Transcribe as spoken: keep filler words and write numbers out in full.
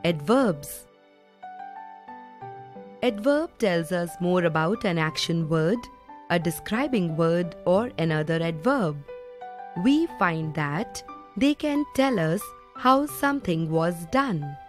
Adverbs. Adverb tells us more about an action word, a describing word, or another adverb. We find that they can tell us how something was done.